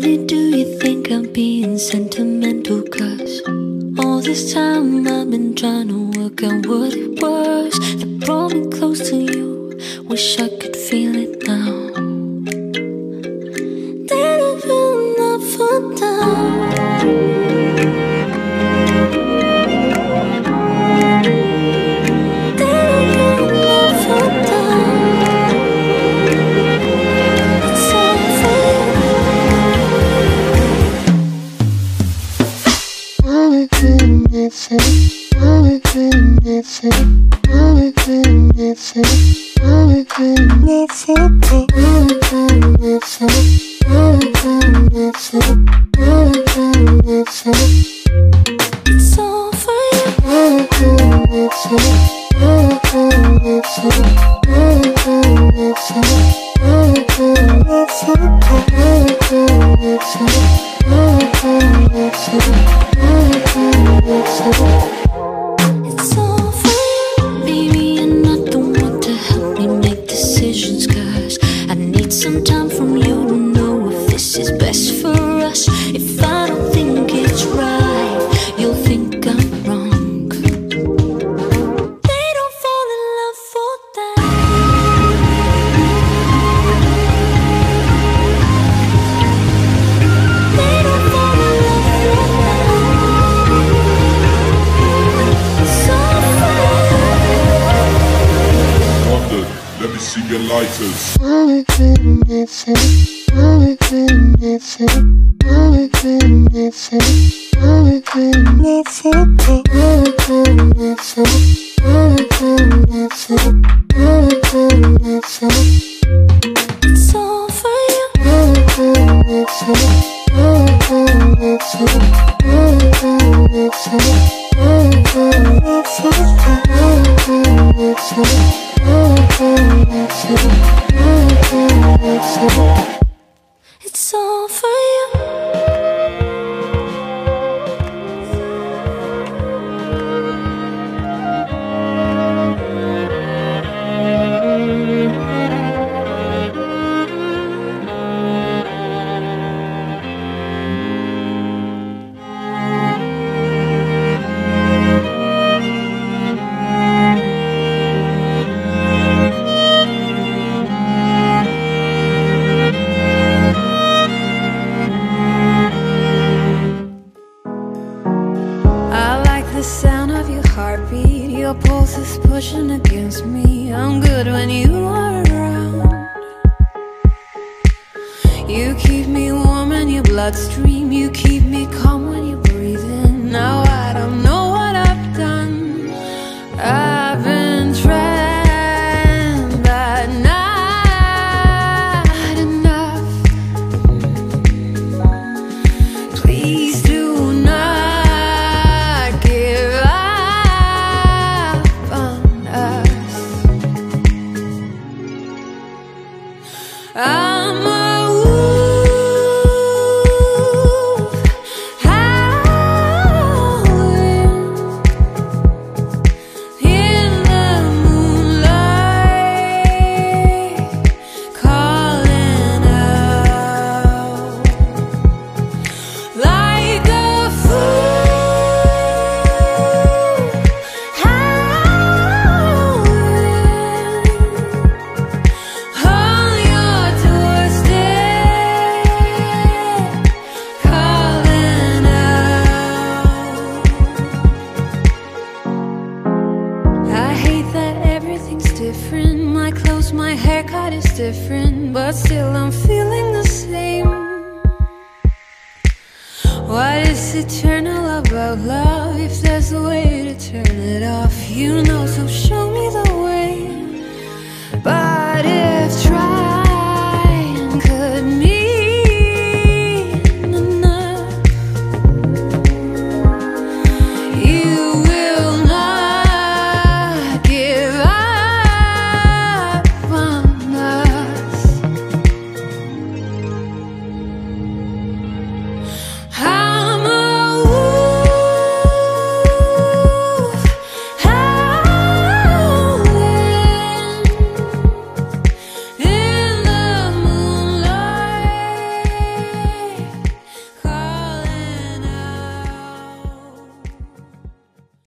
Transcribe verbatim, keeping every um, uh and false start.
Really, do you think I'm being sentimental? Cause all this time I've been trying to work out what it was that brought me close to you. Wish I could feel it now. Didn't feel enough for now. It's all for you, baby, and I don't want to help me make decisions, cause I need some time from you to know if this is best for us. If I don't think it's right, you'll think I'm wrong. They don't fall in love for that. They don't fall in love for that. So far. London, let me see your lighters. It's all for you. It's all for you. The sound of your heartbeat, your pulse is pushing against me. I'm good when you are around. You keep me warm in your bloodstream. You keep me calm when you're breathing. Now I don't know what I've done. I've been trying, but not enough. Please do not I'm a wolf howling in the moonlight, calling out like a fool howling. Different, my clothes, my haircut is different, but still I'm feeling the same. What is eternal about love? If there's a way to turn it off, you know, so show me the way. But it